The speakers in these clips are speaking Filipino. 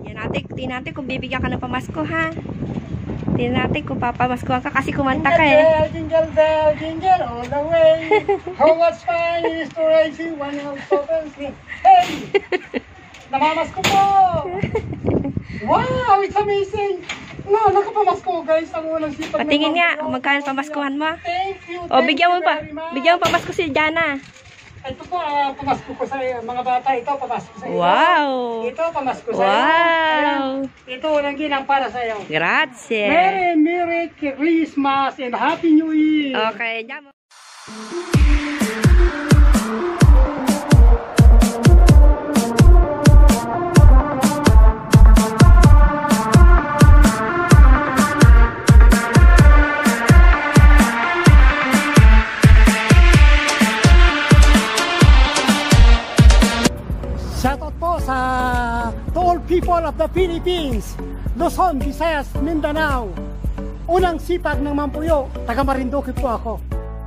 Tingnan natin kung bibigyan ka ng pamasko, ha? Tingnan natin kung papamaskuhan ka kasi kumanta ka eh. Jingle bell, jingle all the way. How much fun is to raise you when you're so fancy. Hey! Namamasko po! Wow! It's amazing! No, nakapamasko guys. Ang unang sipag. Patingin nga, magkano pamaskuhan mo? Thank you. O, bigyan mo bigyan mo pamasko si Jana. Ito po, pamasko ko sa mga bata. Ito, pamasko sa iyo. Wow! Ito, pamasko sa iyo. Wow! Ito, unang ginang para sa iyo. Grazie! Merry Christmas and Happy New Year! Okay, Jamo. Shoutout po sa to all people of the Philippines, Luzon, Visayas, Mindanao. Unang sipag ng Mampuyo, taga Marinduque po ako.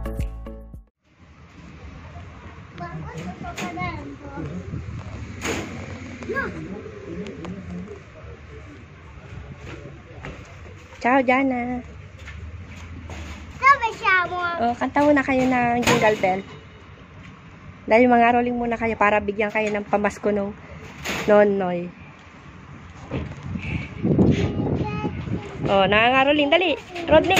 Ciao, Jana. Oh, kanta muna kayo ng Jingle Bell. Dahil mga rolling muna kayo para bigyan kayo ng pamasko ng Nonoy. Oh, nangangaroling. Dali, Rodney.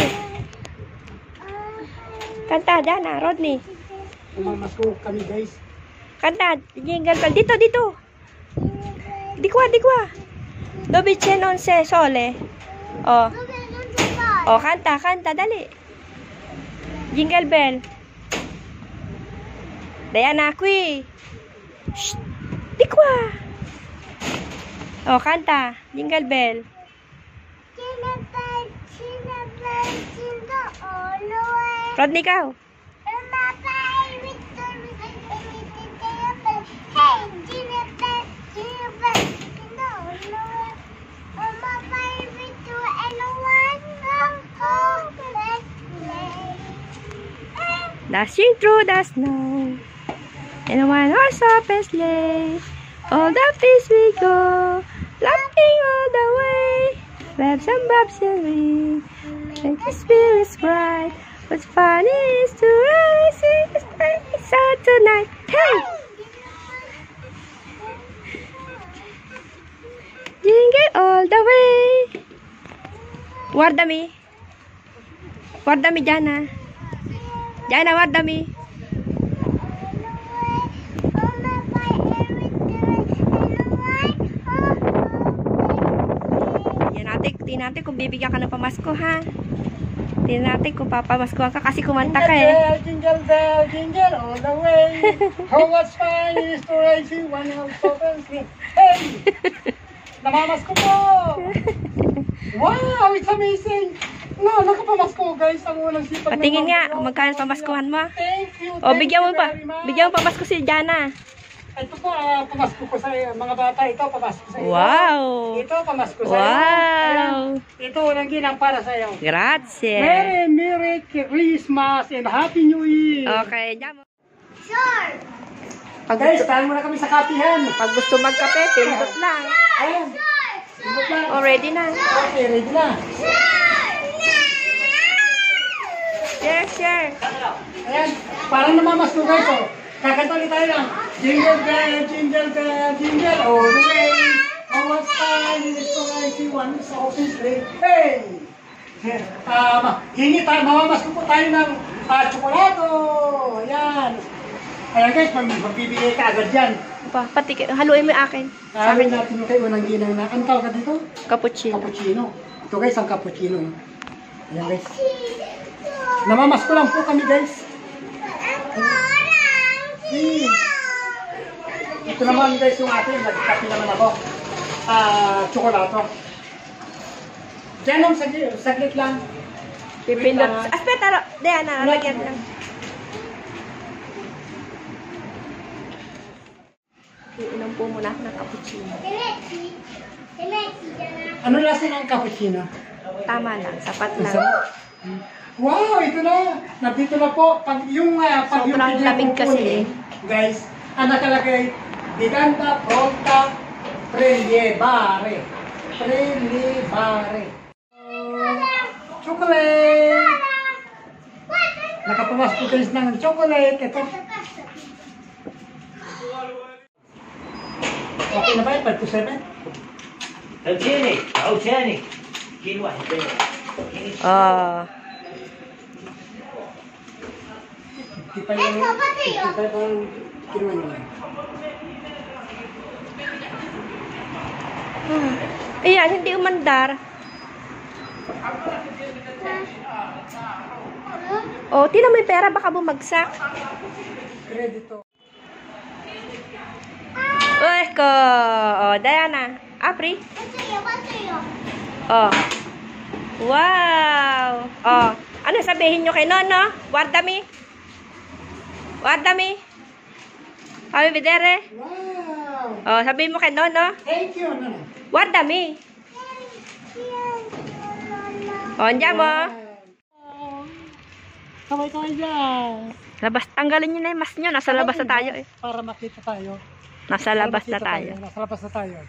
Kanta, Jana, Rodney. Umamasko kami guys. Kanta, Jingle Bell. Dito, dito. Di kwa. Dobice non se sole. Oh. Oh, kanta, dali. Jingle Bell. Diana, qui. Shh. Di kwa. Oh, kanta. Jingle Bell. Rodney, ikaw. Dashing through the snow in a one-horse open sleigh, all the fields we go, laughing all the way. Babs and bobs and ring, make the spirits bright. What's fun is to race in the space out tonight. Hey! Jingle all the way. Guardami, Jana. Jana, guardami. Tingnan natin kung bibigyan ka ng pamasko, ha? Tingnan natin kung papamaskuhan ka kasi kumanta ka eh. Jingle bell, jingle all the way. How much fun is to raise you when you're so fancy. Hey! Namamasko po! Wow! It's amazing! No, nakapamasko guys. Ang unang sipag. Patingin nga, magkano pamaskuhan mo? Thank you. O, bigyan mo pamasko si Jana. Ito po, pamasko ko sa mga bata. Ito, pamasko sa iyo. Wow! Ito, pamasko sa iyo. Wow! Ito, unang ginang para sa iyo. Grazie! Merry Christmas and Happy New Year! Okay, Jamo. Sure! Guys, tahan muna kami sa kapihan. Pag gusto magkape, pindot lang. Ayan. Pindot lang. O, ready na. Okay, ready na. Share. Ayan, parang namamasko guys. Oh. Kakanta ulit tayo lang. Jingle bell, jingle bell, jingle all the way. How much fun is it to ride in one open sleigh. Hey! Hingi tayo, mamamasko po tayo ng tsokolado. Ayan. Ayan guys, magbibigay ka agad dyan. Pati, haluin mo yung akin. Sabi natin yung kayo unang ginang na. Ang tawag ka dito? Cappuccino. Cappuccino. Ito guys, ang cappuccino. Ayan guys. Namamasko lang po kami guys. Ito naman guys yung atin. Nagkapi naman ako. Tsokolado. Diyan saglit lang. Pipindot. Aspetta, Diana, lagyan lang. Iinom po muna ng cappuccino. Ano lasa ng cappuccino? Tama lang, sapat lang. Wow, ito na. Nandito na po. Sobrang lamig kasi eh. Guys, ang nakalagay, Diganta, Pronta, Prelibare. Prelibare. Chocolate. Nakapumas po guys ng chocolate. Ito. Okay na ba yun? 5 to 7? عوتاني كاين واحد Oh. Hindi pa yung kinuha niya. Ayan, hindi umandar. Oh, tinan mo yung pera, baka bumagsak. Kredito. Uy, ko. Oh, Diana. Apri. Oh. Wow. Oh. Ano sabihin nyo kay Nono? Wardami? Wardami? Kami bidere? Wow! Oh, sabihin mo kay Nono? Thank you, Nana. Wardami? Oh, andyan mo. Kamay-kamay dyan. Labas, tanggalin nyo na yung mask nyo. Nasa labas na tayo eh. Para makita tayo. Nasa labas na tayo. Nasa labas na tayo.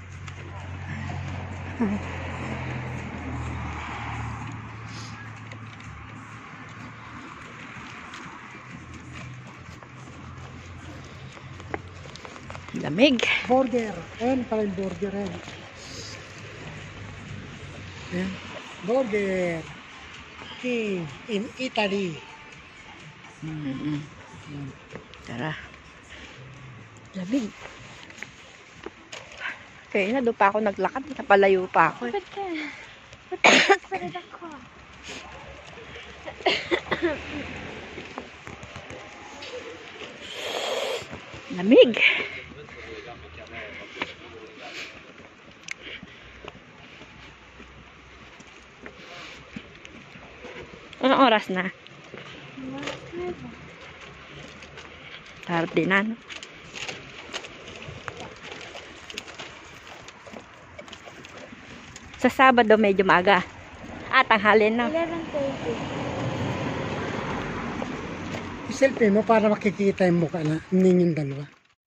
Lamig. Burger. Ayan pala yung burger. Ayan. Ayan. Burger. King in Italy. Tara. Lamig. Kaya na, doon pa ako naglakad. Napalayo pa ako. Lamig. Anong oras na? Tarde na, no? Sa Sabado medyo maaga. Tanghalin na. 11:30. Selfie mo para makikita yung mukha na ninyong dalawa.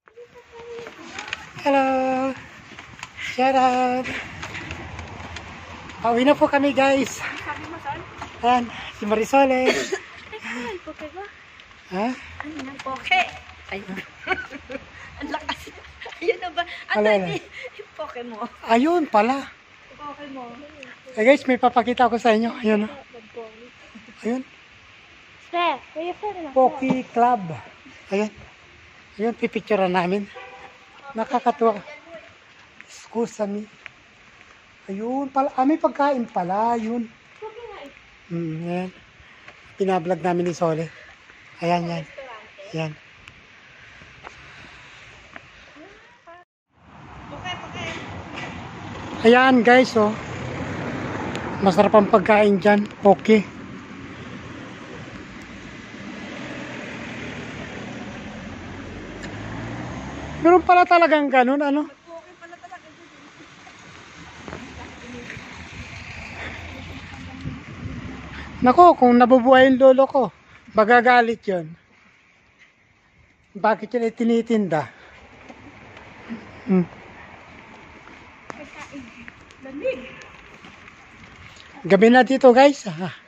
Hello! Shout out! Pauwi na po kami guys. Ayan, si Marisoles. Poke ba? Ha? Ano yan? Poke? Ay. Ang lakas. Ayun na ba? Ano Wala na. yung poke mo? Ayun pala. Poke mo. Eh guys, may papakita ko sa inyo. Ayun. Ayun. Spare. Where you put it? Poki Club. Ayun. Ayun, pipicturean namin. Nakakatuwa. Excuse me. Ayun pala. May pagkain pala. Ayun. Ayan. Pinablog namin ni Sole. Ayan, yan. Ayan. Ayan guys, oh. Masarap ang pagkain dyan. Okay. Meron pala talagang ganun, ano? Nako, kung nabubuhay yung lolo ko, magagalit yun. Bakit yun ay tinitinda? Gabi na dito guys.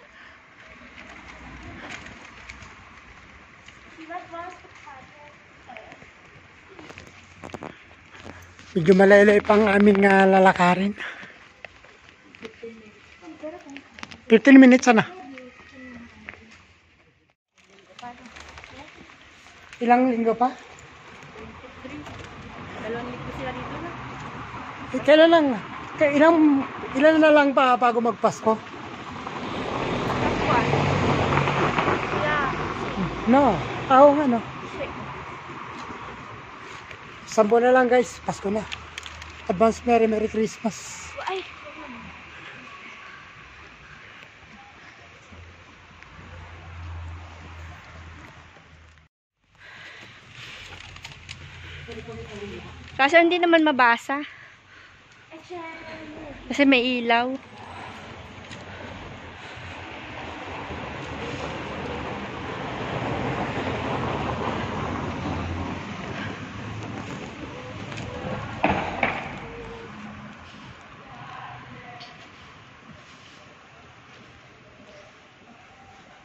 Medyo malaylay pang amin nga lalakarin. 15 minutes na. Ilang linggo pa? Dalawang linggo sila dito na. Kailan lang? Ilan na lang pa bago magpasko? No. Nga no. 10 na lang guys. Pasko na. Advance Merry Christmas. Ay. Kaso hindi naman mabasa. Kasi may ilaw.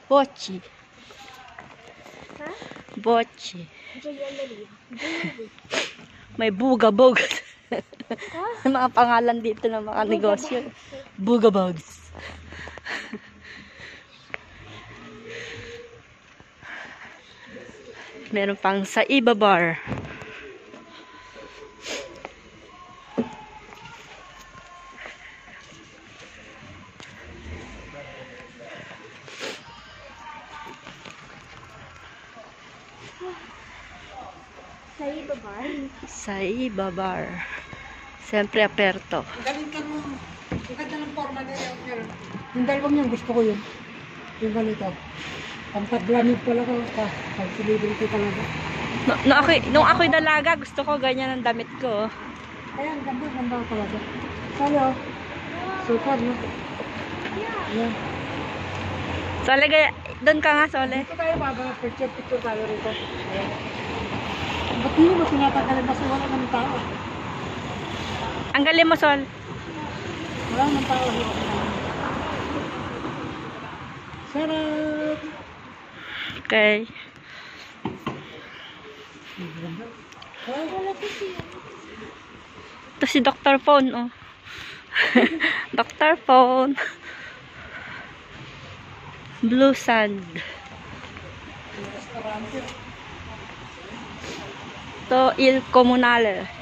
Bochi. Ha? Bochi. J-L-L-E. May buga-bog. Ha? Mga pangalan dito ng mga negosyo. Buga-bogs. Meron pang Saiba Bar. Saiba Bar. Saiba Bar. Siyempre aperto. Ang ganda ng forma niya. Yung dalawang yun, gusto ko yun. Yung ganito. Ang paglamig pala ko. Pag celebrity talaga. Nung ako'y dalaga, gusto ko ganyan ang damit ko. Kaya ang ganda talaga. Hello. Super, no? Yeah. Sole, doon ka nga, Sole. Dito tayo baga, picture tayo rito. Ayan. Ba't hindi mo tinatanggalin kasi wala ng tao? Ang galing mo, Sol. Wala ng tao. Sarap! Okay. Wala kasi yun. Ito si Dr. Phone, oh. Dr. Phone. Blue Sand. Ito, Il Comunale.